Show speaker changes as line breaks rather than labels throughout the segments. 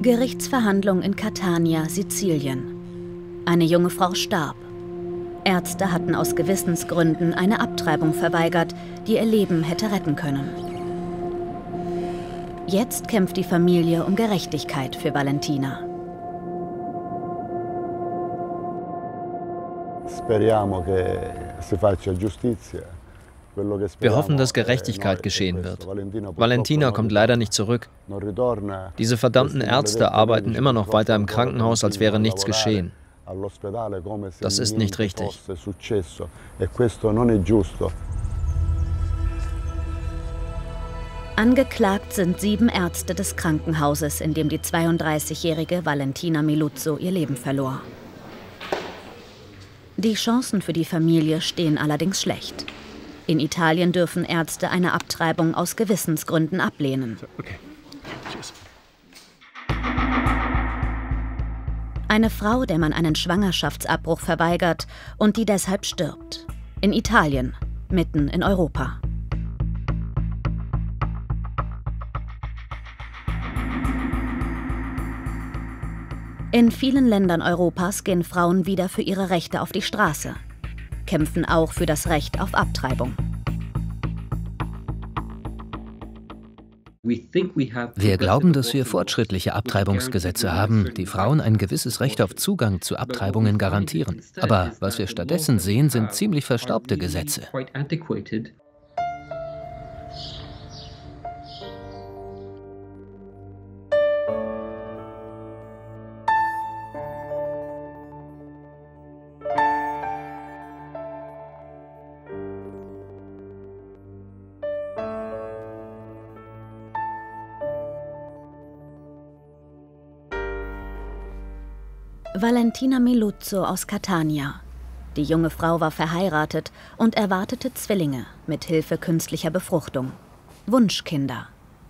Gerichtsverhandlung in Catania, Sizilien. Eine junge Frau starb. Ärzte hatten aus Gewissensgründen eine Abtreibung verweigert, die ihr Leben hätte retten können. Jetzt kämpft die Familie um Gerechtigkeit für Valentina.
Wir hoffen, dass Gerechtigkeit geschehen wird. Valentina kommt leider nicht zurück. Diese verdammten Ärzte arbeiten immer noch weiter im Krankenhaus, als wäre nichts geschehen. Das ist nicht richtig.
Angeklagt sind 7 Ärzte des Krankenhauses, in dem die 32-jährige Valentina Miluzzo ihr Leben verlor. Die Chancen für die Familie stehen allerdings schlecht. In Italien dürfen Ärzte eine Abtreibung aus Gewissensgründen ablehnen.
Okay. Tschüss.
Eine Frau, der man einen Schwangerschaftsabbruch verweigert und die deshalb stirbt. In Italien, mitten in Europa. In vielen Ländern Europas gehen Frauen wieder für ihre Rechte auf die Straße, kämpfen auch für das Recht auf Abtreibung.
Wir glauben, dass wir fortschrittliche Abtreibungsgesetze haben, die Frauen ein gewisses Recht auf Zugang zu Abtreibungen garantieren. Aber was wir stattdessen sehen, sind ziemlich verstaubte Gesetze.
Valentina Miluzzo aus Catania. Die junge Frau war verheiratet und erwartete Zwillinge mit Hilfe künstlicher Befruchtung. Wunschkinder.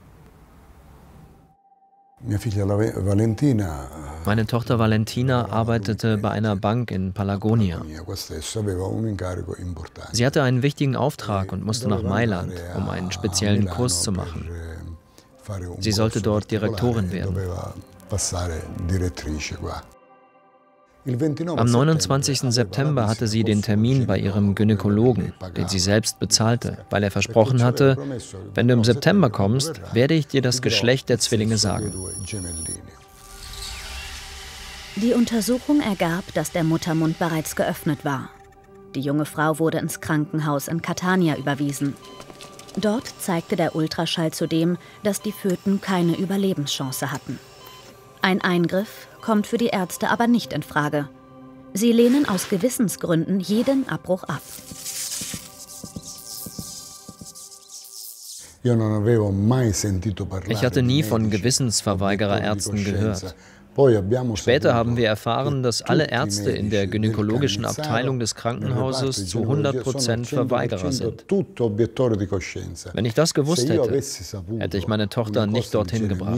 Meine Tochter Valentina arbeitete bei einer Bank in Palagonia. Sie hatte einen wichtigen Auftrag und musste nach Mailand, um einen speziellen Kurs zu machen. Sie sollte dort Direktorin werden. Am 29. September hatte sie den Termin bei ihrem Gynäkologen, den sie selbst bezahlte, weil er versprochen hatte, wenn du im September kommst, werde ich dir das Geschlecht der Zwillinge sagen.
Die Untersuchung ergab, dass der Muttermund bereits geöffnet war. Die junge Frau wurde ins Krankenhaus in Catania überwiesen. Dort zeigte der Ultraschall zudem, dass die Föten keine Überlebenschance hatten. Ein Eingriff kommt für die Ärzte aber nicht in Frage. Sie lehnen aus Gewissensgründen jeden Abbruch ab.
Ich hatte nie von Gewissensverweigererärzten gehört. Später haben wir erfahren, dass alle Ärzte in der gynäkologischen Abteilung des Krankenhauses zu 100% Verweigerer sind. Wenn ich das gewusst hätte, hätte ich meine Tochter nicht dorthin gebracht.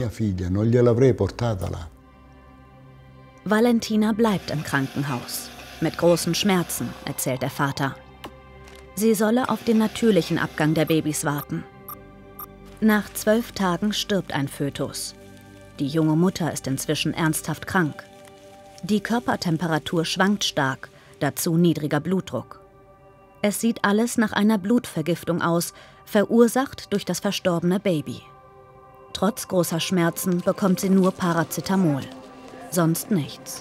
Valentina bleibt im Krankenhaus. Mit großen Schmerzen, erzählt der Vater. Sie solle auf den natürlichen Abgang der Babys warten. Nach 12 Tagen stirbt ein Fötus. Die junge Mutter ist inzwischen ernsthaft krank. Die Körpertemperatur schwankt stark, dazu niedriger Blutdruck. Es sieht alles nach einer Blutvergiftung aus, verursacht durch das verstorbene Baby. Trotz großer Schmerzen bekommt sie nur Paracetamol. Sonst nichts.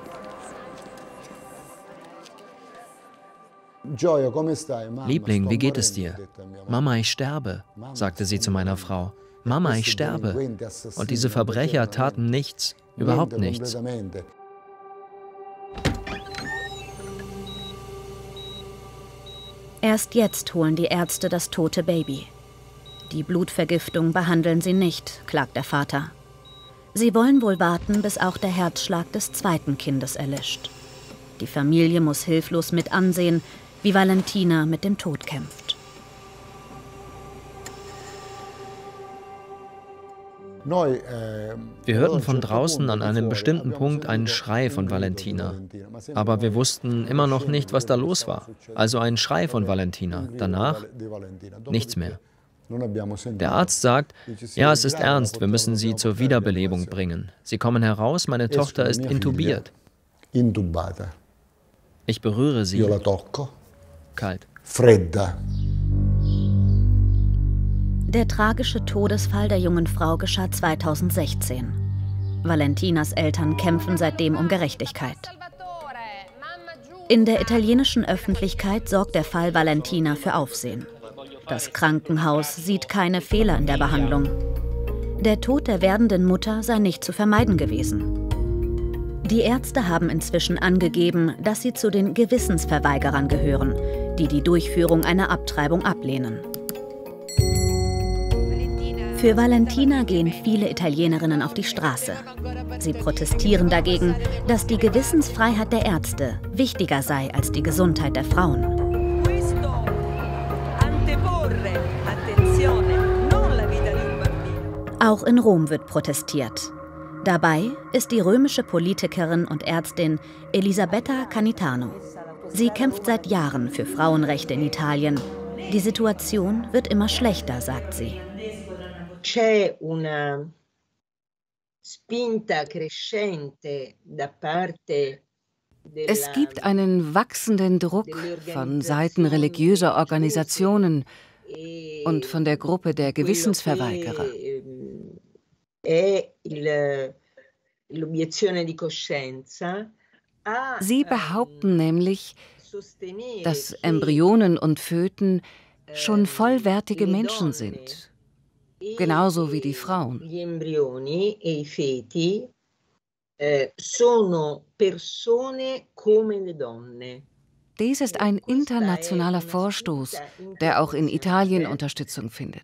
Liebling, wie geht es dir? Mama, ich sterbe, sagte sie zu meiner Frau. Mama, ich sterbe. Und diese Verbrecher taten nichts, überhaupt nichts.
Erst jetzt holen die Ärzte das tote Baby. Die Blutvergiftung behandeln sie nicht, klagt der Vater. Sie wollen wohl warten, bis auch der Herzschlag des zweiten Kindes erlischt. Die Familie muss hilflos mit ansehen, wie Valentina mit dem Tod kämpft.
Wir hörten von draußen an einem bestimmten Punkt einen Schrei von Valentina. Aber wir wussten immer noch nicht, was da los war. Also ein Schrei von Valentina. Danach nichts mehr. Der Arzt sagt, ja, es ist ernst, wir müssen sie zur Wiederbelebung bringen. Sie kommen heraus, meine Tochter ist intubiert. Ich berühre sie. Kalt.
Der tragische Todesfall der jungen Frau geschah 2016. Valentinas Eltern kämpfen seitdem um Gerechtigkeit. In der italienischen Öffentlichkeit sorgt der Fall Valentina für Aufsehen. Das Krankenhaus sieht keine Fehler in der Behandlung. Der Tod der werdenden Mutter sei nicht zu vermeiden gewesen. Die Ärzte haben inzwischen angegeben, dass sie zu den Gewissensverweigerern gehören, die die Durchführung einer Abtreibung ablehnen. Für Valentina gehen viele Italienerinnen auf die Straße. Sie protestieren dagegen, dass die Gewissensfreiheit der Ärzte wichtiger sei als die Gesundheit der Frauen. Auch in Rom wird protestiert. Dabei ist die römische Politikerin und Ärztin Elisabetta Canitano. Sie kämpft seit Jahren für Frauenrechte in Italien. Die Situation wird immer schlechter, sagt sie.
C'è una spinta crescente da parte.
Es gibt einen wachsenden Druck von Seiten religiöser Organisationen und von der Gruppe der Gewissensverweigerer. Sie behaupten nämlich, dass Embryonen und Föten schon vollwertige Menschen sind. Genauso wie die Frauen. Dies ist ein internationaler Vorstoß, der auch in Italien Unterstützung findet.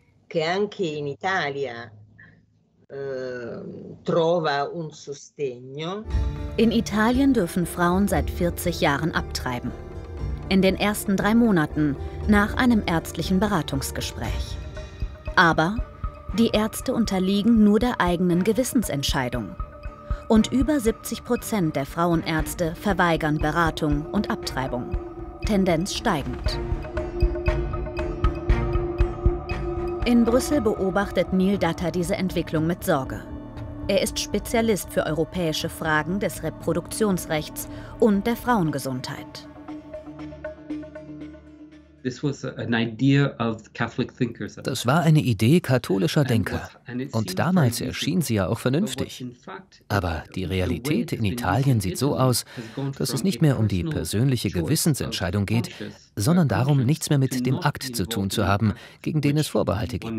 In Italien dürfen Frauen seit 40 Jahren abtreiben. In den ersten 3 Monaten nach einem ärztlichen Beratungsgespräch. Aber die Ärzte unterliegen nur der eigenen Gewissensentscheidung. Und über 70% der Frauenärzte verweigern Beratung und Abtreibung. Tendenz steigend. In Brüssel beobachtet Neil Datter diese Entwicklung mit Sorge. Er ist Spezialist für europäische Fragen des Reproduktionsrechts und der Frauengesundheit.
Das war eine Idee katholischer Denker. Und damals erschien sie ja auch vernünftig. Aber die Realität in Italien sieht so aus, dass es nicht mehr um die persönliche Gewissensentscheidung geht, sondern darum, nichts mehr mit dem Akt zu tun zu haben, gegen den es Vorbehalte gibt.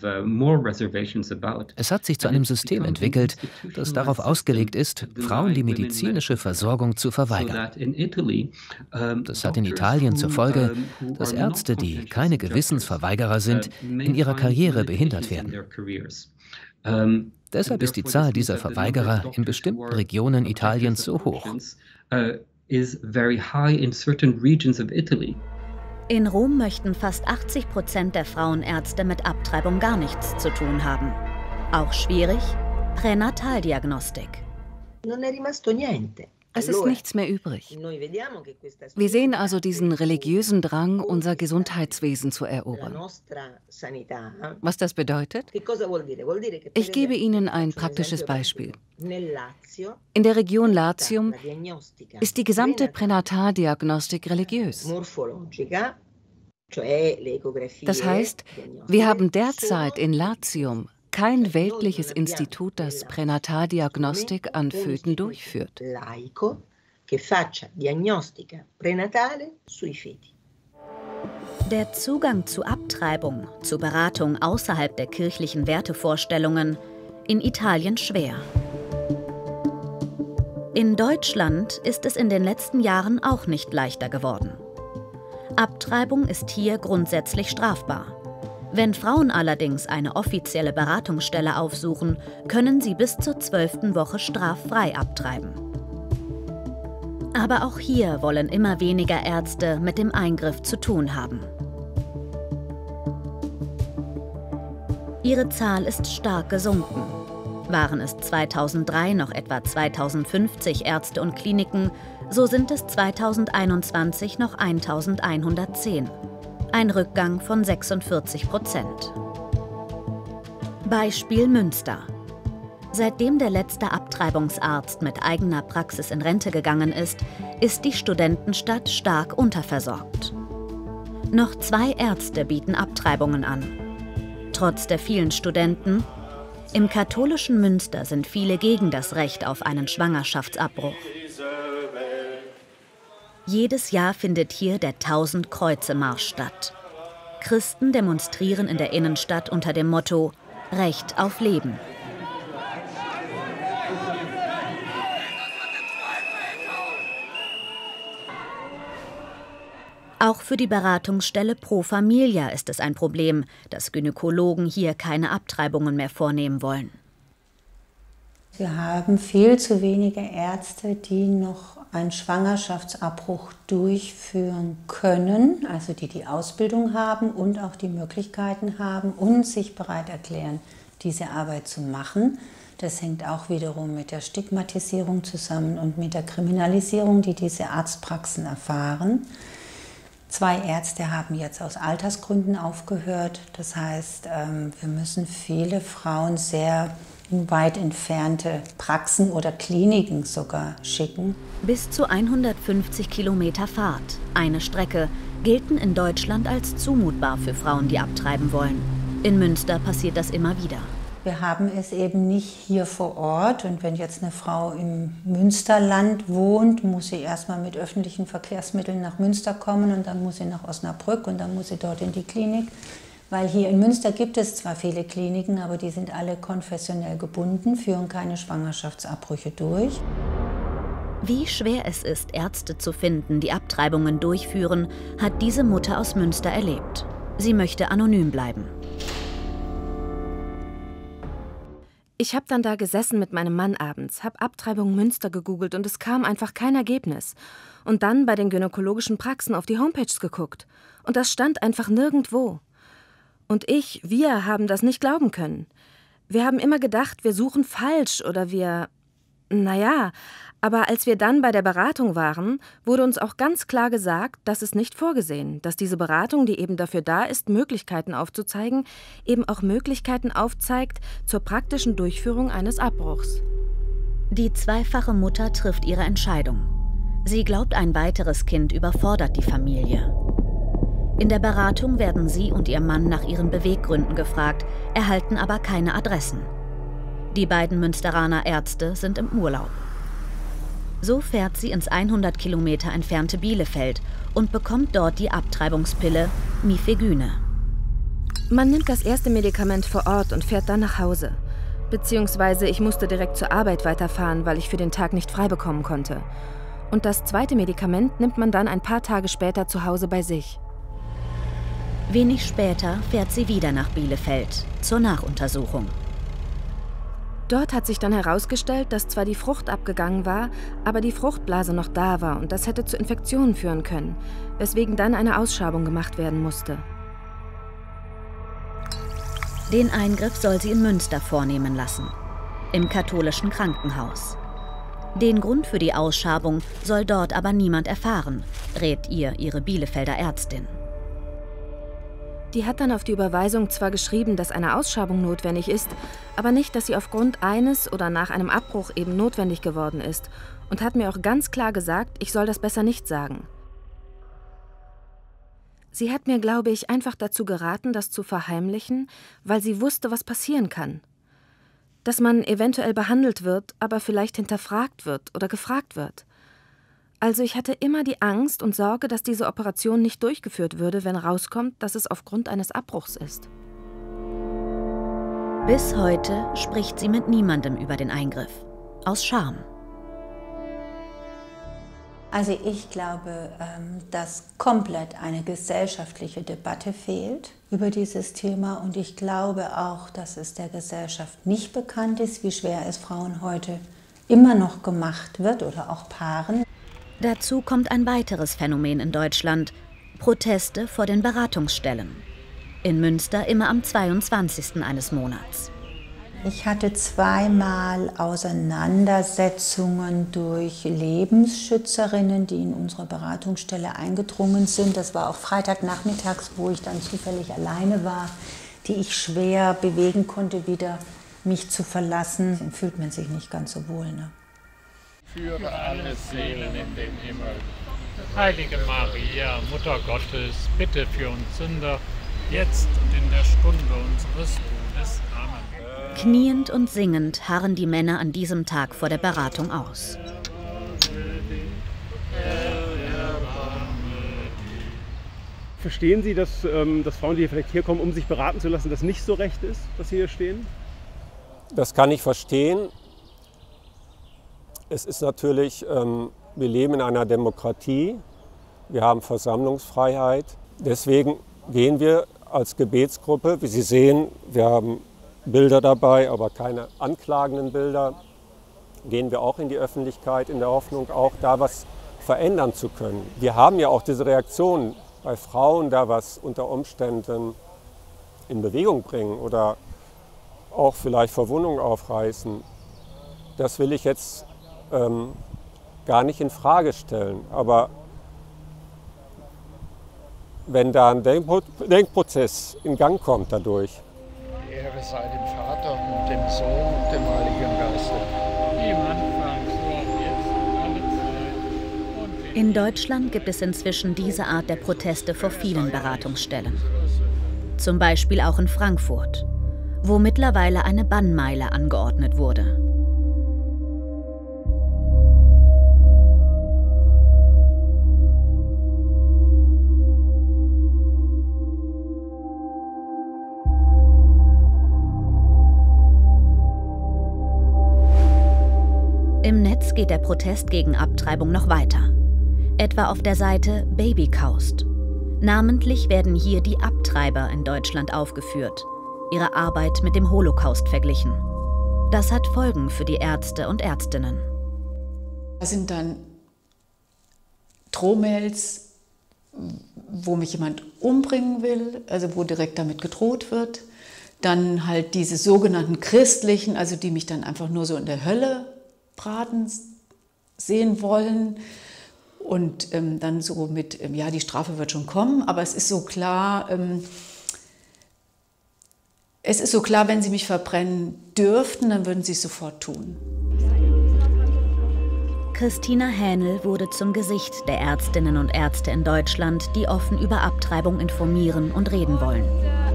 Es hat sich zu einem System entwickelt, das darauf ausgelegt ist, Frauen die medizinische Versorgung zu verweigern. Das hat in Italien zur Folge, dass Ärzte, die keine Gewissensverweigerer sind, in ihrer Karriere behindert werden. Deshalb ist die Zahl dieser Verweigerer in bestimmten Regionen Italiens so hoch.
In Rom möchten fast 80% der Frauenärzte mit Abtreibung gar nichts zu tun haben. Auch schwierig, Pränataldiagnostik.
Es ist nichts mehr übrig. Wir sehen also diesen religiösen Drang, unser Gesundheitswesen zu erobern. Was das bedeutet? Ich gebe Ihnen ein praktisches Beispiel. In der Region Latium ist die gesamte Pränataldiagnostik religiös. Das heißt, wir haben derzeit in Latium kein weltliches Institut, das Pränataldiagnostik an Föten durchführt.
Der Zugang zu Abtreibung, zu Beratung außerhalb der kirchlichen Wertevorstellungen, in Italien schwer. In Deutschland ist es in den letzten Jahren auch nicht leichter geworden. Abtreibung ist hier grundsätzlich strafbar. Wenn Frauen allerdings eine offizielle Beratungsstelle aufsuchen, können sie bis zur 12. Woche straffrei abtreiben. Aber auch hier wollen immer weniger Ärzte mit dem Eingriff zu tun haben. Ihre Zahl ist stark gesunken. Waren es 2003 noch etwa 2050 Ärzte und Kliniken, so sind es 2021 noch 1110. ein Rückgang von 46%. Beispiel Münster. Seitdem der letzte Abtreibungsarzt mit eigener Praxis in Rente gegangen ist die Studentenstadt stark unterversorgt. Noch 2 Ärzte bieten Abtreibungen an. Trotz der vielen Studenten, im katholischen Münster sind viele gegen das Recht auf einen Schwangerschaftsabbruch. Jedes Jahr findet hier der 1000-Kreuze-Marsch statt. Christen demonstrieren in der Innenstadt unter dem Motto Recht auf Leben. Auch für die Beratungsstelle Pro Familia ist es ein Problem, dass Gynäkologen hier keine Abtreibungen mehr vornehmen wollen.
Wir haben viel zu wenige Ärzte, die noch einen Schwangerschaftsabbruch durchführen können, also die die Ausbildung haben und auch die Möglichkeiten haben und sich bereit erklären, diese Arbeit zu machen. Das hängt auch wiederum mit der Stigmatisierung zusammen und mit der Kriminalisierung, die diese Arztpraxen erfahren. 2 Ärzte haben jetzt aus Altersgründen aufgehört. Das heißt, wir müssen viele Frauen sehr weit entfernte Praxen oder Kliniken sogar schicken.
Bis zu 150 Kilometer Fahrt, eine Strecke, gelten in Deutschland als zumutbar für Frauen, die abtreiben wollen. In Münster passiert das immer wieder.
Wir haben es eben nicht hier vor Ort. Und wenn jetzt eine Frau im Münsterland wohnt, muss sie erstmal mit öffentlichen Verkehrsmitteln nach Münster kommen und dann muss sie nach Osnabrück und dann muss sie dort in die Klinik. Weil hier in Münster gibt es zwar viele Kliniken, aber die sind alle konfessionell gebunden, führen keine Schwangerschaftsabbrüche durch.
Wie schwer es ist, Ärzte zu finden, die Abtreibungen durchführen, hat diese Mutter aus Münster erlebt. Sie möchte anonym bleiben.
Ich habe dann da gesessen mit meinem Mann abends, habe Abtreibung Münster gegoogelt und es kam einfach kein Ergebnis. Und dann bei den gynäkologischen Praxen auf die Homepages geguckt. Und das stand einfach nirgendwo. Und wir haben das nicht glauben können. Wir haben immer gedacht, wir suchen falsch oder aber als wir dann bei der Beratung waren, wurde uns auch ganz klar gesagt, das ist nicht vorgesehen, dass diese Beratung, die eben dafür da ist, Möglichkeiten aufzuzeigen, eben auch Möglichkeiten aufzeigt zur praktischen Durchführung eines Abbruchs.
Die 2-fache Mutter trifft ihre Entscheidung. Sie glaubt, ein weiteres Kind überfordert die Familie. In der Beratung werden sie und ihr Mann nach ihren Beweggründen gefragt, erhalten aber keine Adressen. Die beiden Münsteraner Ärzte sind im Urlaub. So fährt sie ins 100 Kilometer entfernte Bielefeld und bekommt dort die Abtreibungspille Mifegyne.
Man nimmt das erste Medikament vor Ort und fährt dann nach Hause. Beziehungsweise ich musste direkt zur Arbeit weiterfahren, weil ich für den Tag nicht frei bekommen konnte. Und das zweite Medikament nimmt man dann ein paar Tage später zu Hause bei sich.
Wenig später fährt sie wieder nach Bielefeld zur Nachuntersuchung.
Dort hat sich dann herausgestellt, dass zwar die Frucht abgegangen war, aber die Fruchtblase noch da war und das hätte zu Infektionen führen können, weswegen dann eine Ausschabung gemacht werden musste.
Den Eingriff soll sie in Münster vornehmen lassen, im katholischen Krankenhaus. Den Grund für die Ausschabung soll dort aber niemand erfahren, rät ihr ihre Bielefelder Ärztin.
Die hat dann auf die Überweisung zwar geschrieben, dass eine Ausschabung notwendig ist, aber nicht, dass sie aufgrund eines oder nach einem Abbruch eben notwendig geworden ist und hat mir auch ganz klar gesagt, ich soll das besser nicht sagen. Sie hat mir, glaube ich, einfach dazu geraten, das zu verheimlichen, weil sie wusste, was passieren kann. Dass man eventuell behandelt wird, aber vielleicht hinterfragt wird oder gefragt wird. Also ich hatte immer die Angst und Sorge, dass diese Operation nicht durchgeführt würde, wenn rauskommt, dass es aufgrund eines Abbruchs ist.
Bis heute spricht sie mit niemandem über den Eingriff. Aus Scham.
Also ich glaube, dass komplett eine gesellschaftliche Debatte fehlt über dieses Thema. Und ich glaube auch, dass es der Gesellschaft nicht bekannt ist, wie schwer es Frauen heute immer noch gemacht wird oder auch Paaren.
Dazu kommt ein weiteres Phänomen in Deutschland: Proteste vor den Beratungsstellen. In Münster immer am 22. eines Monats.
Ich hatte zweimal Auseinandersetzungen durch Lebensschützerinnen, die in unsere Beratungsstelle eingedrungen sind. Das war auch Freitagnachmittags, wo ich dann zufällig alleine war, die ich schwer bewegen konnte, wieder mich zu verlassen. Dann fühlt man sich nicht ganz so wohl. Ne?
Führe alle Seelen in den Himmel. Heilige Maria, Mutter Gottes, bitte für uns Sünder, jetzt und in der Stunde unseres Todes. Amen.
Kniend und singend harren die Männer an diesem Tag vor der Beratung aus.
Verstehen Sie, dass Frauen, die hier vielleicht herkommen, um sich beraten zu lassen, das nicht so recht ist, dass Sie hier stehen?
Das kann ich verstehen. Es ist natürlich, wir leben in einer Demokratie, wir haben Versammlungsfreiheit. Deswegen gehen wir als Gebetsgruppe, wie Sie sehen, wir haben Bilder dabei, aber keine anklagenden Bilder, gehen wir auch in die Öffentlichkeit in der Hoffnung, auch da was verändern zu können. Wir haben ja auch diese Reaktion bei Frauen, da was unter Umständen in Bewegung bringen oder auch vielleicht Verwundungen aufreißen. Das will ich jetzt gar nicht in Frage stellen. Aber wenn da ein Denkprozess in Gang kommt dadurch.
Ehre sei dem Vater und dem Sohn und dem Heiligen Geiste. Wie im Anfang, so auch jetzt und alle Zeit.
In Deutschland gibt es inzwischen diese Art der Proteste vor vielen Beratungsstellen. Zum Beispiel auch in Frankfurt, wo mittlerweile eine Bannmeile angeordnet wurde. Im Netz geht der Protest gegen Abtreibung noch weiter. Etwa auf der Seite Babycaust. Namentlich werden hier die Abtreiber in Deutschland aufgeführt, ihre Arbeit mit dem Holocaust verglichen. Das hat Folgen für die Ärzte und Ärztinnen.
Das sind dann Drohmails, wo mich jemand umbringen will, also wo direkt damit gedroht wird. Dann halt diese sogenannten christlichen, also die mich dann einfach nur so in der Hölle braten sehen wollen. Und dann so mit, ja, die Strafe wird schon kommen, aber es ist so klar, wenn sie mich verbrennen dürften, dann würden sie es sofort tun.
Christina Hähnel wurde zum Gesicht der Ärztinnen und Ärzte in Deutschland, die offen über Abtreibung informieren und reden wollen.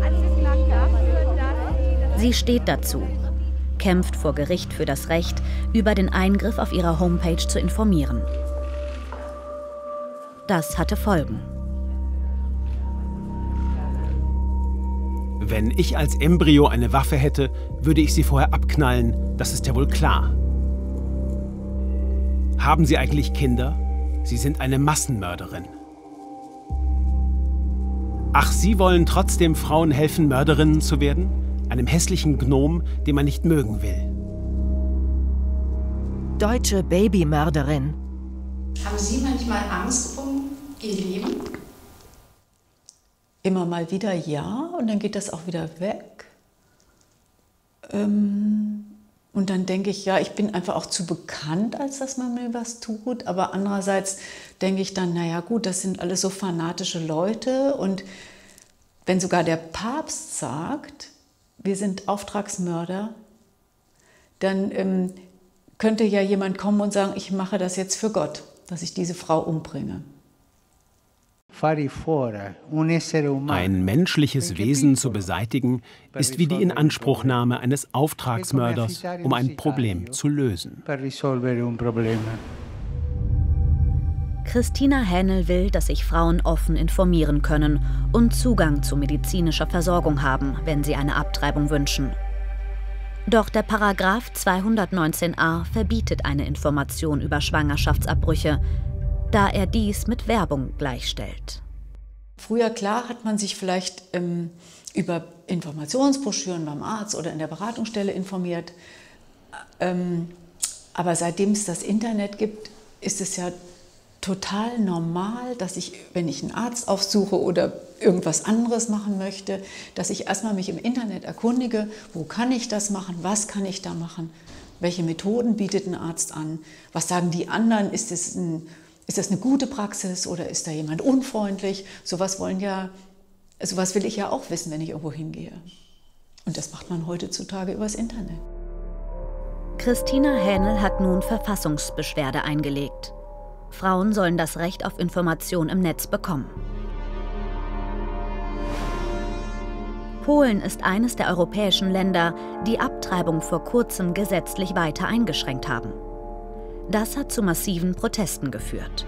Sie steht dazu, kämpft vor Gericht für das Recht, über den Eingriff auf ihrer Homepage zu informieren. Das hatte Folgen.
Wenn ich als Embryo eine Waffe hätte, würde ich sie vorher abknallen, das ist ja wohl klar. Haben Sie eigentlich Kinder? Sie sind eine Massenmörderin. Ach, Sie wollen trotzdem Frauen helfen, Mörderinnen zu werden? Einem hässlichen Gnom, den man nicht mögen will.
Deutsche Babymörderin.
Haben Sie manchmal Angst um Ihr Leben?
Immer mal wieder ja, und dann geht das auch wieder weg. Und dann denke ich, ja, ich bin einfach auch zu bekannt, als dass man mir was tut. Aber andererseits denke ich dann, naja gut, das sind alles so fanatische Leute. Und wenn sogar der Papst sagt, wir sind Auftragsmörder, dann könnte ja jemand kommen und sagen, ich mache das jetzt für Gott, dass ich diese Frau umbringe.
Ein menschliches Wesen zu beseitigen, ist wie die Inanspruchnahme eines Auftragsmörders, um ein Problem zu lösen.
Christina Hähnel will, dass sich Frauen offen informieren können und Zugang zu medizinischer Versorgung haben, wenn sie eine Abtreibung wünschen. Doch der Paragraph 219a verbietet eine Information über Schwangerschaftsabbrüche, da er dies mit Werbung gleichstellt.
Früher, klar, hat man sich vielleicht über Informationsbroschüren beim Arzt oder in der Beratungsstelle informiert. Aber seitdem es das Internet gibt, ist es ja total normal, dass ich, wenn ich einen Arzt aufsuche oder irgendwas anderes machen möchte, dass ich erstmal mich im Internet erkundige, wo kann ich das machen, was kann ich da machen, welche Methoden bietet ein Arzt an, was sagen die anderen, ist das eine gute Praxis oder ist da jemand unfreundlich? Sowas will ich ja auch wissen, wenn ich irgendwo hingehe. Und das macht man heutzutage übers Internet.
Christina Hähnel hat nun Verfassungsbeschwerde eingelegt. Frauen sollen das Recht auf Information im Netz bekommen. Polen ist eines der europäischen Länder, die Abtreibung vor kurzem gesetzlich weiter eingeschränkt haben. Das hat zu massiven Protesten geführt.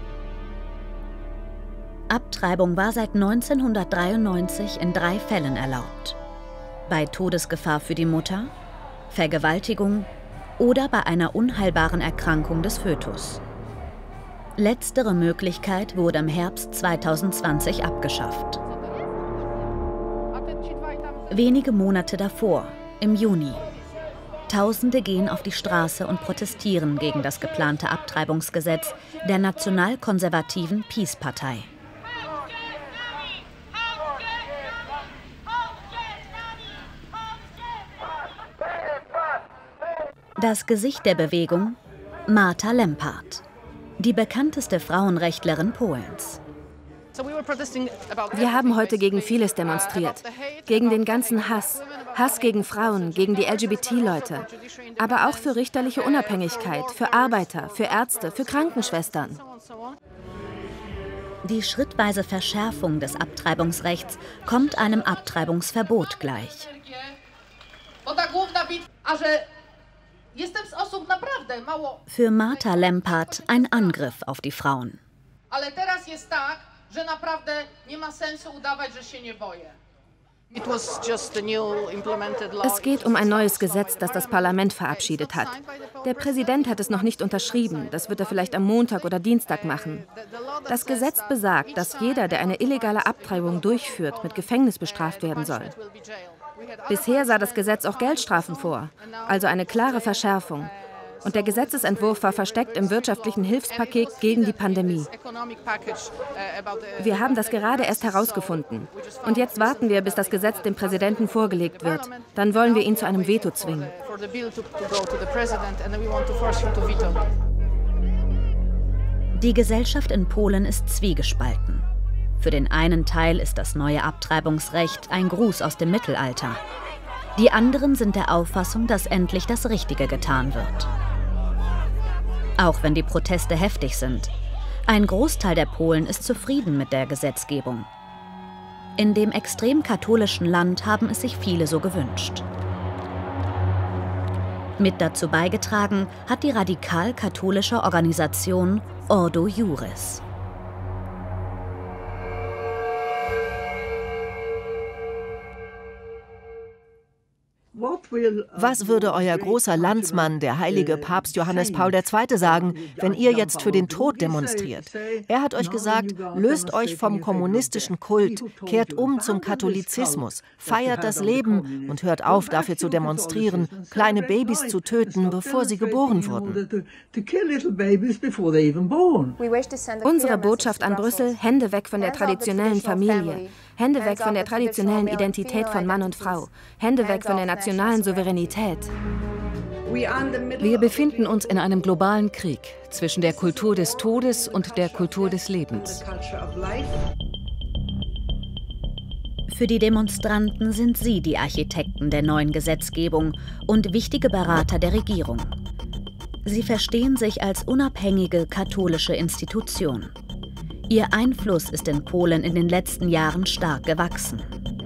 Abtreibung war seit 1993 in 3 Fällen erlaubt. Bei Todesgefahr für die Mutter, Vergewaltigung oder bei einer unheilbaren Erkrankung des Fötus. Letztere Möglichkeit wurde im Herbst 2020 abgeschafft. Wenige Monate davor, im Juni. Tausende gehen auf die Straße und protestieren gegen das geplante Abtreibungsgesetz der nationalkonservativen PiS-Partei. Das Gesicht der Bewegung: Marta Lempart, die bekannteste Frauenrechtlerin Polens.
Wir haben heute gegen vieles demonstriert. Gegen den ganzen Hass. Hass gegen Frauen, gegen die LGBT-Leute. Aber auch für richterliche Unabhängigkeit, für Arbeiter, für Ärzte, für Krankenschwestern.
Die schrittweise Verschärfung des Abtreibungsrechts kommt einem Abtreibungsverbot gleich. Für Marta Lempart ein Angriff auf die Frauen.
Es geht um ein neues Gesetz, das das Parlament verabschiedet hat. Der Präsident hat es noch nicht unterschrieben. Das wird er vielleicht am Montag oder Dienstag machen. Das Gesetz besagt, dass jeder, der eine illegale Abtreibung durchführt, mit Gefängnis bestraft werden soll. Bisher sah das Gesetz auch Geldstrafen vor, also eine klare Verschärfung. Und der Gesetzesentwurf war versteckt im wirtschaftlichen Hilfspaket gegen die Pandemie. Wir haben das gerade erst herausgefunden. Und jetzt warten wir, bis das Gesetz dem Präsidenten vorgelegt wird. Dann wollen wir ihn zu einem Veto zwingen.
Die Gesellschaft in Polen ist zwiegespalten. Für den einen Teil ist das neue Abtreibungsrecht ein Gruß aus dem Mittelalter. Die anderen sind der Auffassung, dass endlich das Richtige getan wird. Auch wenn die Proteste heftig sind, ein Großteil der Polen ist zufrieden mit der Gesetzgebung. In dem extrem katholischen Land haben es sich viele so gewünscht. Mit dazu beigetragen hat die radikal-katholische Organisation Ordo Iuris.
Was würde euer großer Landsmann, der heilige Papst Johannes Paul II. Sagen, wenn ihr jetzt für den Tod demonstriert? Er hat euch gesagt, löst euch vom kommunistischen Kult, kehrt um zum Katholizismus, feiert das Leben und hört auf, dafür zu demonstrieren, kleine Babys zu töten, bevor sie geboren wurden.
Unsere Botschaft an Brüssel: Hände weg von der traditionellen Familie. Hände weg von der traditionellen Identität von Mann und Frau. Hände weg von der nationalen Souveränität.
Wir befinden uns in einem globalen Krieg zwischen der Kultur des Todes und der Kultur des Lebens.
Für die Demonstranten sind sie die Architekten der neuen Gesetzgebung und wichtige Berater der Regierung. Sie verstehen sich als unabhängige katholische Institution. Ihr Einfluss ist in Polen in den letzten Jahren stark gewachsen.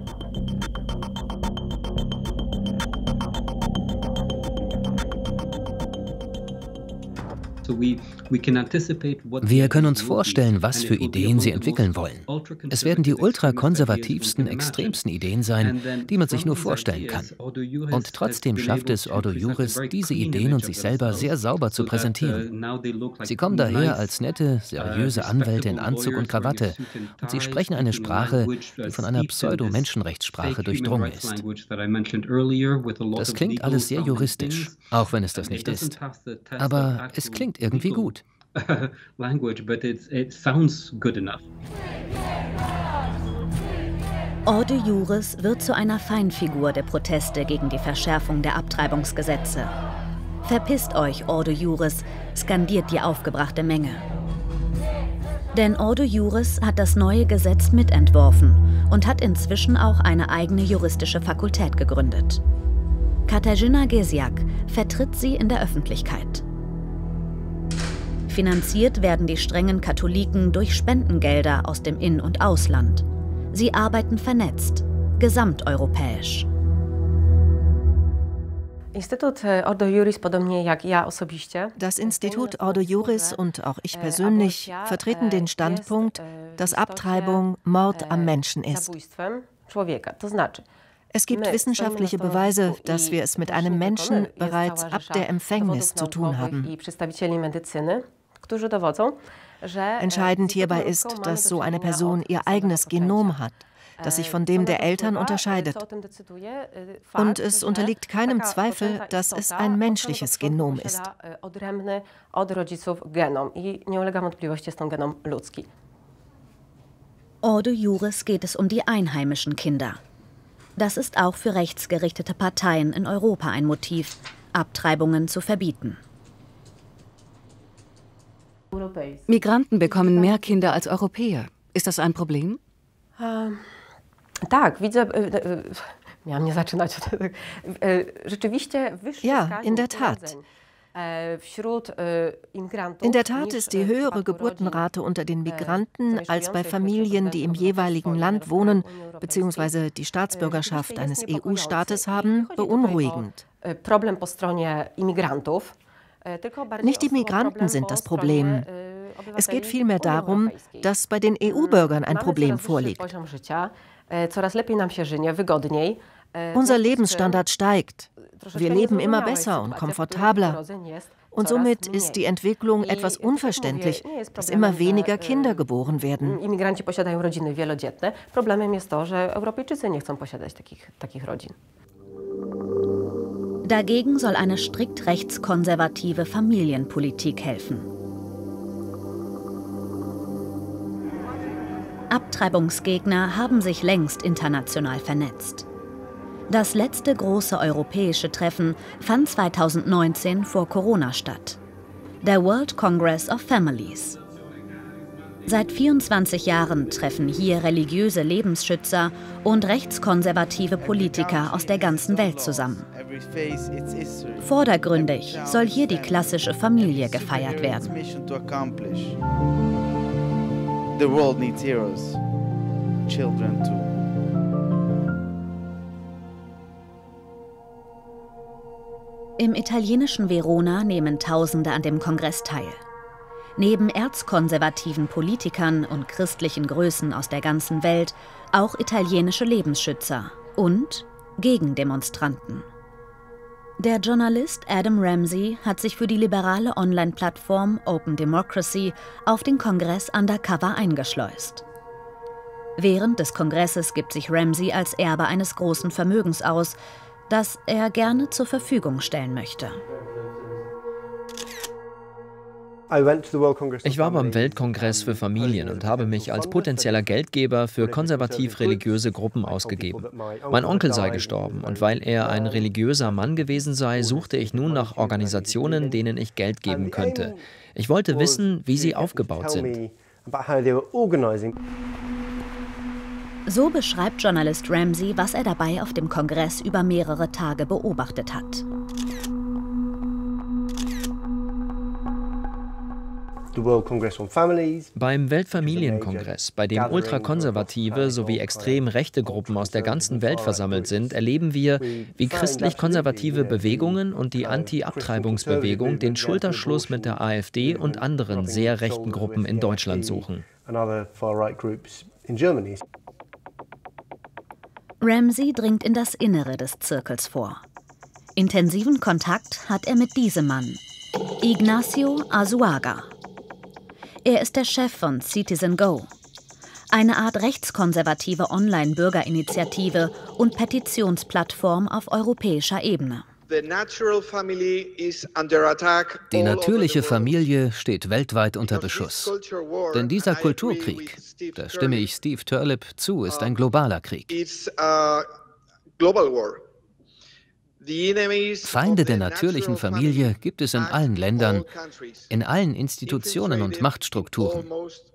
Wir können uns vorstellen, was für Ideen sie entwickeln wollen. Es werden die ultrakonservativsten, extremsten Ideen sein, die man sich nur vorstellen kann. Und trotzdem schafft es Ordo Iuris, diese Ideen und sich selber sehr sauber zu präsentieren. Sie kommen daher als nette, seriöse Anwälte in Anzug und Krawatte und sie sprechen eine Sprache, die von einer Pseudo-Menschenrechtssprache durchdrungen ist. Das klingt alles sehr juristisch, auch wenn es das nicht ist. Aber es klingt irgendwie gut.
language, but it sounds good enough.
Ordo Iuris wird zu einer Feinfigur der Proteste gegen die Verschärfung der Abtreibungsgesetze. Verpisst euch, Ordo Iuris, skandiert die aufgebrachte Menge. Denn Ordo Iuris hat das neue Gesetz mitentworfen und hat inzwischen auch eine eigene juristische Fakultät gegründet. Katarzyna Geziak vertritt sie in der Öffentlichkeit. Finanziert werden die strengen Katholiken durch Spendengelder aus dem In- und Ausland. Sie arbeiten vernetzt, gesamteuropäisch.
Das Institut Ordo Iuris und auch ich persönlich vertreten den Standpunkt, dass Abtreibung Mord am Menschen ist. Es gibt wissenschaftliche Beweise, dass wir es mit einem Menschen bereits ab der Empfängnis zu tun haben. Entscheidend hierbei ist, dass so eine Person ihr eigenes Genom hat, das sich von dem der Eltern unterscheidet. Und es unterliegt keinem Zweifel, dass es ein menschliches Genom ist.
Ordo Iuris geht es um die einheimischen Kinder. Das ist auch für rechtsgerichtete Parteien in Europa ein Motiv, Abtreibungen zu verbieten.
Migranten bekommen mehr Kinder als Europäer. Ist das ein Problem?
Ja, in der Tat. In der Tat ist die höhere Geburtenrate unter den Migranten als bei Familien, die im jeweiligen Land wohnen bzw. die Staatsbürgerschaft eines EU-Staates haben, beunruhigend. Nicht die Migranten sind das Problem. Es geht vielmehr darum, dass bei den EU-Bürgern ein Problem vorliegt. Unser Lebensstandard steigt. Wir leben immer besser und komfortabler. Und somit ist die Entwicklung etwas unverständlich, dass immer weniger Kinder geboren werden.
Dagegen soll eine strikt rechtskonservative Familienpolitik helfen. Abtreibungsgegner haben sich längst international vernetzt. Das letzte große europäische Treffen fand 2019 vor Corona statt. Der World Congress of Families. Seit 24 Jahren treffen hier religiöse Lebensschützer und rechtskonservative Politiker aus der ganzen Welt zusammen. Vordergründig soll hier die klassische Familie gefeiert werden.
The world needs heroes, children too.
Im italienischen Verona nehmen Tausende an dem Kongress teil. Neben erzkonservativen Politikern und christlichen Größen aus der ganzen Welt auch italienische Lebensschützer und Gegendemonstranten. Der Journalist Adam Ramsey hat sich für die liberale Online-Plattform Open Democracy auf den Kongress undercover eingeschleust. Während des Kongresses gibt sich Ramsey als Erbe eines großen Vermögens aus, das er gerne zur Verfügung stellen möchte.
Ich war beim Weltkongress für Familien und habe mich als potenzieller Geldgeber für konservativ-religiöse Gruppen ausgegeben. Mein Onkel sei gestorben und weil er ein religiöser Mann gewesen sei, suchte ich nun nach Organisationen, denen ich Geld geben könnte. Ich wollte wissen, wie sie aufgebaut sind.
So beschreibt Journalist Ramsey, was er dabei auf dem Kongress über mehrere Tage beobachtet hat.
Beim Weltfamilienkongress, bei dem ultrakonservative sowie extrem rechte Gruppen aus der ganzen Welt versammelt sind, erleben wir, wie christlich-konservative Bewegungen und die Anti-Abtreibungsbewegung den Schulterschluss mit der AfD und anderen sehr rechten Gruppen in Deutschland suchen.
Ramsey dringt in das Innere des Zirkels vor. Intensiven Kontakt hat er mit diesem Mann, Ignacio Azuaga. Er ist der Chef von Citizen Go, eine Art rechtskonservative Online-Bürgerinitiative und Petitionsplattform auf europäischer Ebene.
Die natürliche Familie steht weltweit unter Beschuss. Denn dieser Kulturkrieg, da stimme ich Steve Turlip zu, ist ein globaler Krieg. Feinde der natürlichen Familie gibt es in allen Ländern, in allen Institutionen und Machtstrukturen.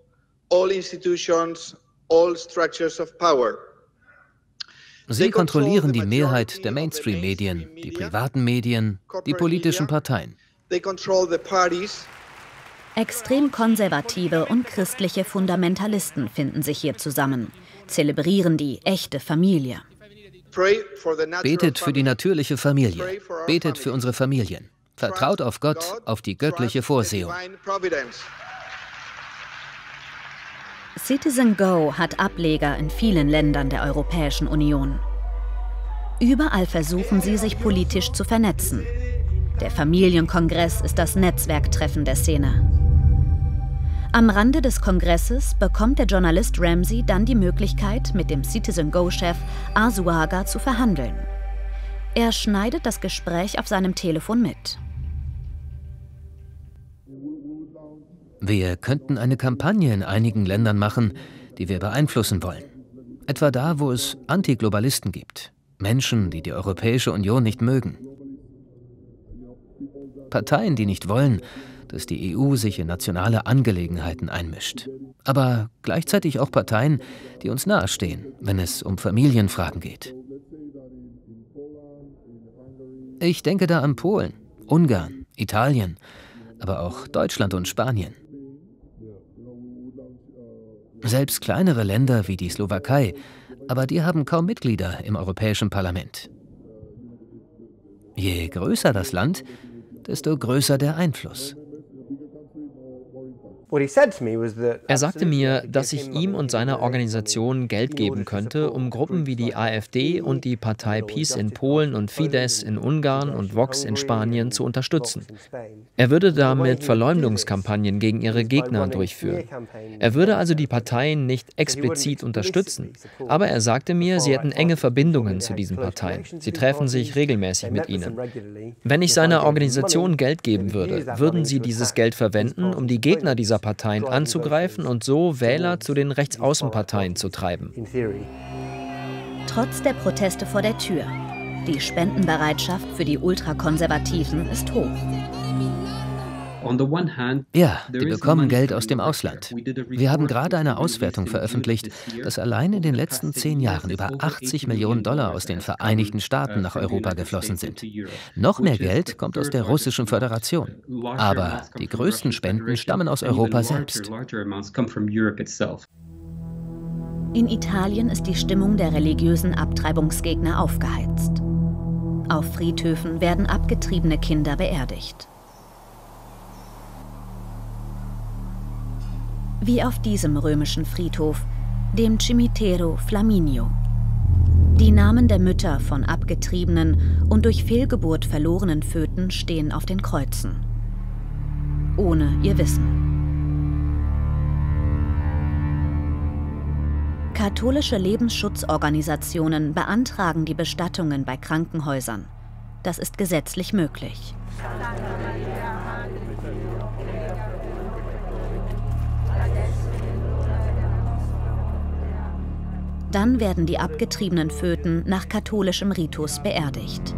Sie kontrollieren die Mehrheit der Mainstream-Medien, die privaten Medien, die politischen Parteien.
Extrem konservative und christliche Fundamentalisten finden sich hier zusammen, zelebrieren die echte Familie.
Betet für die natürliche Familie, betet für unsere Familien. Vertraut auf Gott, auf die göttliche Vorsehung.
Citizen Go hat Ableger in vielen Ländern der Europäischen Union. Überall versuchen sie, sich politisch zu vernetzen. Der Familienkongress ist das Netzwerktreffen der Szene. Am Rande des Kongresses bekommt der Journalist Ramsey dann die Möglichkeit, mit dem Citizen Go-Chef Asuaga zu verhandeln. Er schneidet das Gespräch auf seinem Telefon mit.
Wir könnten eine Kampagne in einigen Ländern machen, die wir beeinflussen wollen. Etwa da, wo es Antiglobalisten gibt. Menschen, die die Europäische Union nicht mögen. Parteien, die nicht wollen, dass die EU sich in nationale Angelegenheiten einmischt. Aber gleichzeitig auch Parteien, die uns nahestehen, wenn es um Familienfragen geht. Ich denke da an Polen, Ungarn, Italien, aber auch Deutschland und Spanien. Selbst kleinere Länder wie die Slowakei, aber die haben kaum Mitglieder im Europäischen Parlament. Je größer das Land, desto größer der Einfluss.
Er sagte mir, dass ich ihm und seiner Organisation Geld geben könnte, um Gruppen wie die AfD und die Partei PiS in Polen und Fidesz in Ungarn und Vox in Spanien zu unterstützen. Er würde damit Verleumdungskampagnen gegen ihre Gegner durchführen. Er würde also die Parteien nicht explizit unterstützen, aber er sagte mir, sie hätten enge Verbindungen zu diesen Parteien. Sie treffen sich regelmäßig mit ihnen. Wenn ich seiner Organisation Geld geben würde, würden sie dieses Geld verwenden, um die Gegner dieser Parteien anzugreifen und so Wähler zu den Rechtsaußenparteien zu treiben.
Trotz der Proteste vor der Tür, die Spendenbereitschaft für die Ultrakonservativen ist hoch.
Ja, die bekommen Geld aus dem Ausland. Wir haben gerade eine Auswertung veröffentlicht, dass allein in den letzten 10 Jahren über 80 Millionen Dollar aus den Vereinigten Staaten nach Europa geflossen sind. Noch mehr Geld kommt aus der Russischen Föderation. Aber die größten Spenden stammen aus Europa selbst.
In Italien ist die Stimmung der religiösen Abtreibungsgegner aufgeheizt. Auf Friedhöfen werden abgetriebene Kinder beerdigt. Wie auf diesem römischen Friedhof, dem Cimitero Flaminio. Die Namen der Mütter von abgetriebenen und durch Fehlgeburt verlorenen Föten stehen auf den Kreuzen. Ohne ihr Wissen. Katholische Lebensschutzorganisationen beantragen die Bestattungen bei Krankenhäusern. Das ist gesetzlich möglich. Dann werden die abgetriebenen Föten nach katholischem Ritus beerdigt.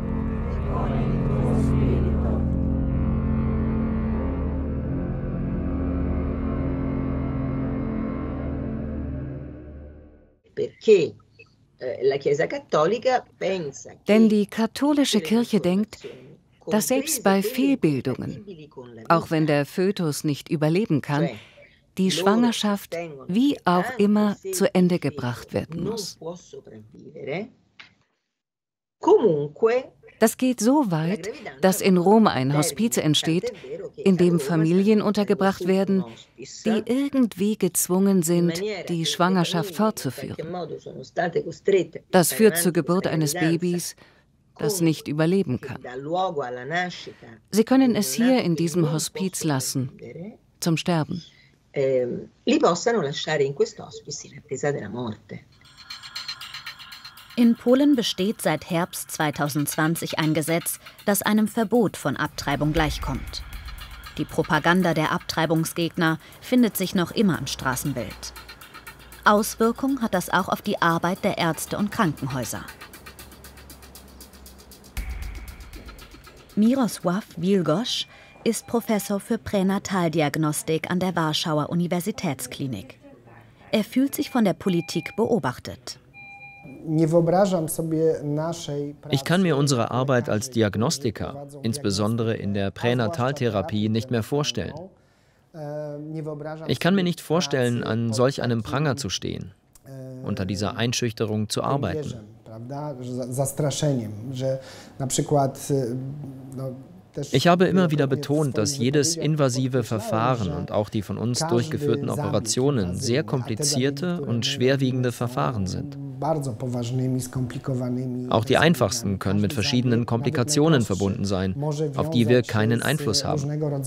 Denn die katholische Kirche denkt, dass selbst bei Fehlbildungen, auch wenn der Fötus nicht überleben kann, die Schwangerschaft wie auch immer zu Ende gebracht werden muss. Das geht so weit, dass in Rom ein Hospiz entsteht, in dem Familien untergebracht werden, die irgendwie gezwungen sind, die Schwangerschaft fortzuführen. Das führt zur Geburt eines Babys, das nicht überleben kann. Sie können es hier in diesem Hospiz lassen, zum Sterben.
Li possano lasciare in questo hospice in attesa della morte.
In Polen besteht seit Herbst 2020 ein Gesetz, das einem Verbot von Abtreibung gleichkommt. Die Propaganda der Abtreibungsgegner findet sich noch immer im Straßenbild. Auswirkung hat das auch auf die Arbeit der Ärzte und Krankenhäuser. Mirosław Wilgosz ist Professor für Pränataldiagnostik an der Warschauer Universitätsklinik. Er fühlt sich von der Politik beobachtet.
Ich kann mir unsere Arbeit als Diagnostiker, insbesondere in der Pränataltherapie, nicht mehr vorstellen. Ich kann mir nicht vorstellen, an solch einem Pranger zu stehen, unter dieser Einschüchterung zu arbeiten. Ich habe immer wieder betont, dass jedes invasive Verfahren und auch die von uns durchgeführten Operationen sehr komplizierte und schwerwiegende Verfahren sind. Auch die einfachsten können mit verschiedenen Komplikationen verbunden sein, auf die wir keinen Einfluss haben.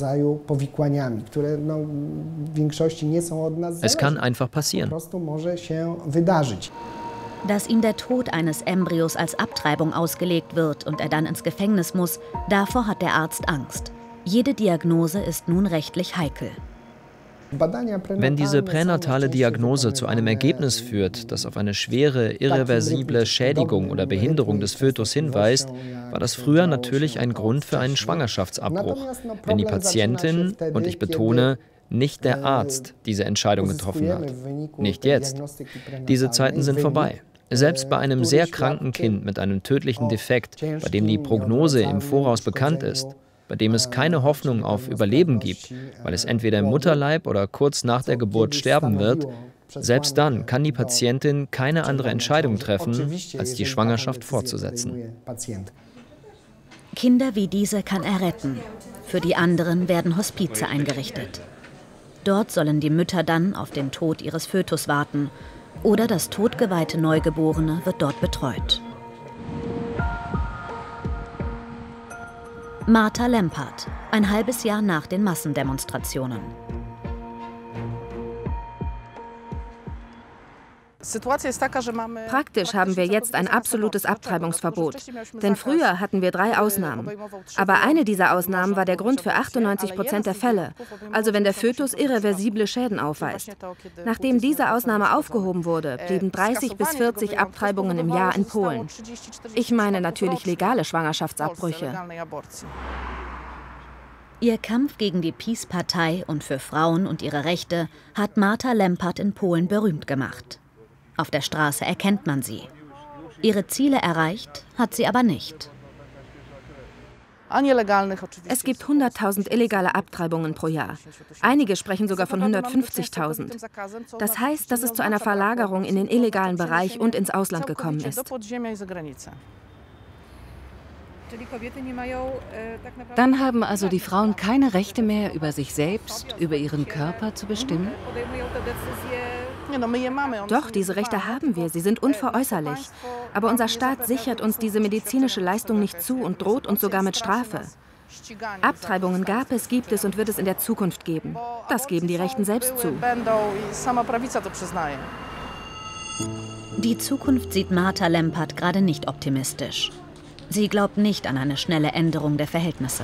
Es kann einfach passieren.
Dass ihm der Tod eines Embryos als Abtreibung ausgelegt wird und er dann ins Gefängnis muss, davor hat der Arzt Angst. Jede Diagnose ist nun rechtlich heikel.
Wenn diese pränatale Diagnose zu einem Ergebnis führt, das auf eine schwere, irreversible Schädigung oder Behinderung des Fötus hinweist, war das früher natürlich ein Grund für einen Schwangerschaftsabbruch, wenn die Patientin, und ich betone, nicht der Arzt diese Entscheidung getroffen hat. Nicht jetzt. Diese Zeiten sind vorbei. Selbst bei einem sehr kranken Kind mit einem tödlichen Defekt, bei dem die Prognose im Voraus bekannt ist, bei dem es keine Hoffnung auf Überleben gibt, weil es entweder im Mutterleib oder kurz nach der Geburt sterben wird, selbst dann kann die Patientin keine andere Entscheidung treffen, als die Schwangerschaft fortzusetzen.
Kinder wie diese kann er retten. Für die anderen werden Hospize eingerichtet. Dort sollen die Mütter dann auf den Tod ihres Fötus warten oder das totgeweihte Neugeborene wird dort betreut. Marta Lempart, ein halbes Jahr nach den Massendemonstrationen.
Praktisch haben wir jetzt ein absolutes Abtreibungsverbot. Denn früher hatten wir 3 Ausnahmen. Aber eine dieser Ausnahmen war der Grund für 98% der Fälle. Also wenn der Fötus irreversible Schäden aufweist. Nachdem diese Ausnahme aufgehoben wurde, blieben 30 bis 40 Abtreibungen im Jahr in Polen. Ich meine natürlich legale Schwangerschaftsabbrüche.
Ihr Kampf gegen die PiS-Partei und für Frauen und ihre Rechte hat Marta Lempart in Polen berühmt gemacht. Auf der Straße erkennt man sie. Ihre Ziele erreicht hat sie aber nicht.
Es gibt 100.000 illegale Abtreibungen pro Jahr. Einige sprechen sogar von 150.000. Das heißt, dass es zu einer Verlagerung in den illegalen Bereich und ins Ausland gekommen ist.
Dann haben also die Frauen keine Rechte mehr, über sich selbst, über ihren Körper zu bestimmen?
Doch, diese Rechte haben wir. Sie sind unveräußerlich. Aber unser Staat sichert uns diese medizinische Leistung nicht zu und droht uns sogar mit Strafe. Abtreibungen gab es, gibt es und wird es in der Zukunft geben. Das geben die Rechten selbst zu.
Die Zukunft sieht Marta Lempart gerade nicht optimistisch. Sie glaubt nicht an eine schnelle Änderung der Verhältnisse.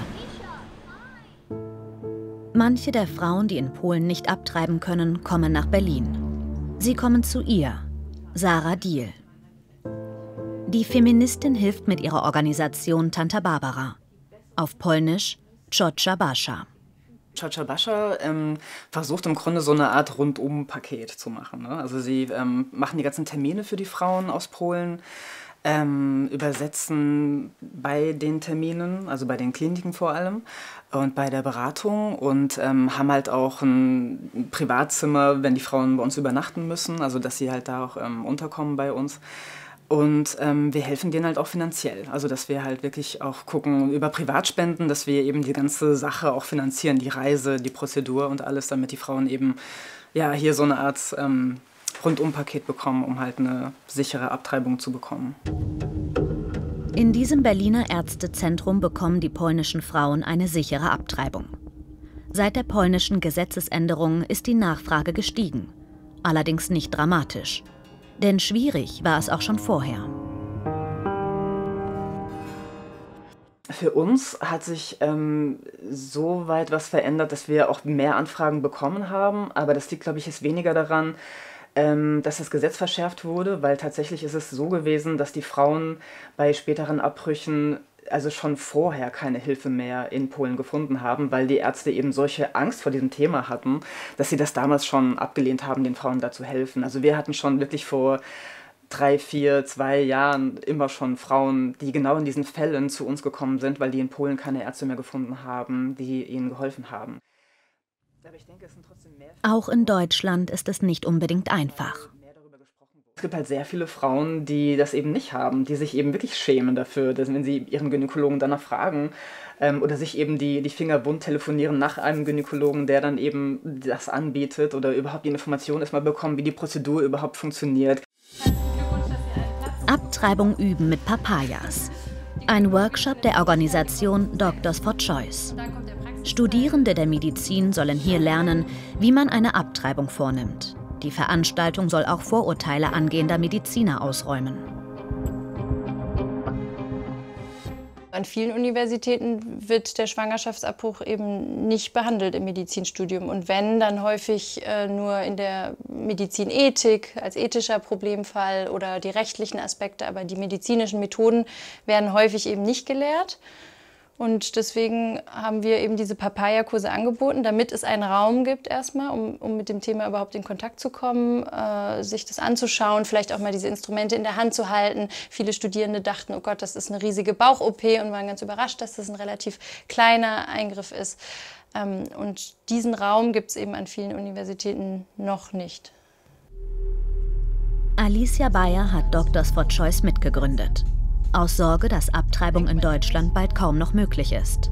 Manche der Frauen, die in Polen nicht abtreiben können, kommen nach Berlin. Sie kommen zu ihr, Sarah Diel. Die Feministin hilft mit ihrer Organisation Tanta Barbara. Auf Polnisch Ciocia Basza.
Ciocia Basza versucht im Grunde so eine Art Rundum-Paket zu machen. Ne? Also sie machen die ganzen Termine für die Frauen aus Polen, übersetzen bei den Terminen, also bei den Kliniken vor allem und bei der Beratung und haben halt auch ein Privatzimmer, wenn die Frauen bei uns übernachten müssen, also dass sie halt da auch unterkommen bei uns. Und wir helfen denen halt auch finanziell, also dass wir halt wirklich auch gucken über Privatspenden, dass wir eben die ganze Sache auch finanzieren, die Reise, die Prozedur und alles, damit die Frauen eben ja hier so eine Art Rundumpaket bekommen, um halt eine sichere Abtreibung zu bekommen.
In diesem Berliner Ärztezentrum bekommen die polnischen Frauen eine sichere Abtreibung. Seit der polnischen Gesetzesänderung ist die Nachfrage gestiegen. Allerdings nicht dramatisch. Denn schwierig war es auch schon vorher.
Für uns hat sich so weit was verändert, dass wir auch mehr Anfragen bekommen haben. Aber das liegt, glaube ich, jetzt weniger daran, dass das Gesetz verschärft wurde, weil tatsächlich ist es so gewesen, dass die Frauen bei späteren Abbrüchen also schon vorher keine Hilfe mehr in Polen gefunden haben, weil die Ärzte eben solche Angst vor diesem Thema hatten, dass sie das damals schon abgelehnt haben, den Frauen da zu helfen. Also wir hatten schon wirklich vor 3, 4, 2 Jahren immer schon Frauen, die genau in diesen Fällen zu uns gekommen sind, weil die in Polen keine Ärzte mehr gefunden haben, die ihnen geholfen haben. Aber ich denke, es sind trotzdem mehr.
Auch in Deutschland ist es nicht unbedingt einfach.
Es gibt halt sehr viele Frauen, die das eben nicht haben, die sich eben wirklich schämen dafür, dass wenn sie ihren Gynäkologen danach fragen oder sich eben die Finger wund telefonieren nach einem Gynäkologen, der dann eben das anbietet oder überhaupt die Information erstmal bekommen, wie die Prozedur überhaupt funktioniert.
Abtreibung üben mit Papayas. Ein Workshop der Organisation Doctors for Choice. Studierende der Medizin sollen hier lernen, wie man eine Abtreibung vornimmt. Die Veranstaltung soll auch Vorurteile angehender Mediziner ausräumen.
An vielen Universitäten wird der Schwangerschaftsabbruch eben nicht behandelt im Medizinstudium. Und wenn, dann häufig nur in der Medizinethik als ethischer Problemfall oder die rechtlichen Aspekte. Aber die medizinischen Methoden werden häufig eben nicht gelehrt. Und deswegen haben wir eben diese Papaya-Kurse angeboten, damit es einen Raum gibt erstmal, um mit dem Thema überhaupt in Kontakt zu kommen, sich das anzuschauen, vielleicht auch mal diese Instrumente in der Hand zu halten. Viele Studierende dachten, oh Gott, das ist eine riesige Bauch-OP und waren ganz überrascht, dass das ein relativ kleiner Eingriff ist. Und diesen Raum gibt es eben an vielen Universitäten noch nicht.
Alicia Bayer hat Doctors for Choice mitgegründet. Aus Sorge, dass Abtreibung in Deutschland bald kaum noch möglich ist.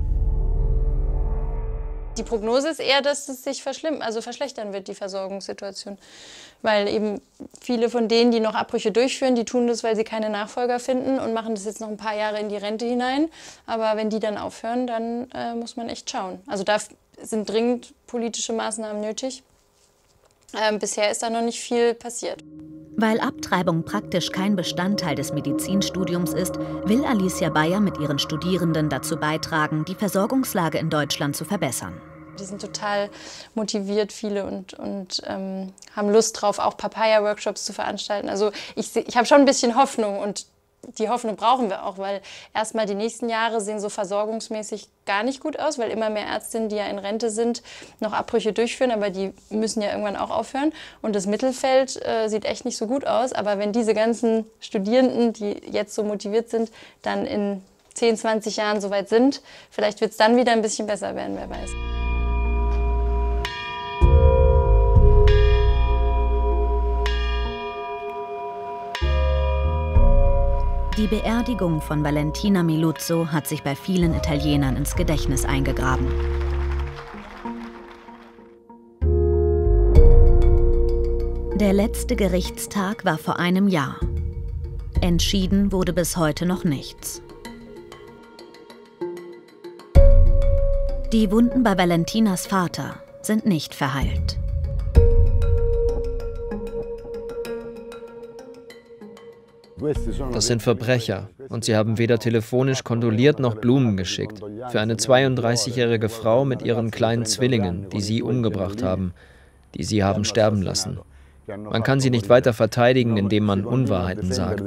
Die Prognose ist eher, dass es sich verschlechtern wird, die Versorgungssituation. Weil eben viele von denen, die noch Abbrüche durchführen, die tun das, weil sie keine Nachfolger finden und machen das jetzt noch ein paar Jahre in die Rente hinein. Aber wenn die dann aufhören, dann muss man echt schauen. Also da sind dringend politische Maßnahmen nötig. Bisher ist da noch nicht viel passiert.
Weil Abtreibung praktisch kein Bestandteil des Medizinstudiums ist, will Alicia Bayer mit ihren Studierenden dazu beitragen, die Versorgungslage in Deutschland zu verbessern.
Die sind total motiviert, viele, und haben Lust drauf, auch Papaya-Workshops zu veranstalten. Also ich habe schon ein bisschen Hoffnung, und die Hoffnung brauchen wir auch, weil erstmal die nächsten Jahre sehen so versorgungsmäßig gar nicht gut aus, weil immer mehr Ärztinnen, die ja in Rente sind, noch Abbrüche durchführen, aber die müssen ja irgendwann auch aufhören. Und das Mittelfeld sieht echt nicht so gut aus. Aber wenn diese ganzen Studierenden, die jetzt so motiviert sind, dann in 10, 20 Jahren soweit sind, vielleicht wird es dann wieder ein bisschen besser werden, wer weiß.
Die Beerdigung von Valentina Miluzzo hat sich bei vielen Italienern ins Gedächtnis eingegraben. Der letzte Gerichtstag war vor einem Jahr. Entschieden wurde bis heute noch nichts. Die Wunden bei Valentinas Vater sind nicht verheilt.
Das sind Verbrecher, und sie haben weder telefonisch kondoliert noch Blumen geschickt. Für eine 32-jährige Frau mit ihren kleinen Zwillingen, die sie umgebracht haben, die sie haben sterben lassen. Man kann sie nicht weiter verteidigen, indem man Unwahrheiten sagt.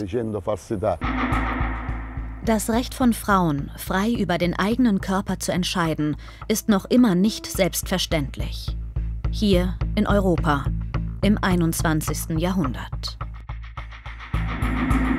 Das Recht von Frauen, frei über den eigenen Körper zu entscheiden, ist noch immer nicht selbstverständlich. Hier in Europa, im 21. Jahrhundert.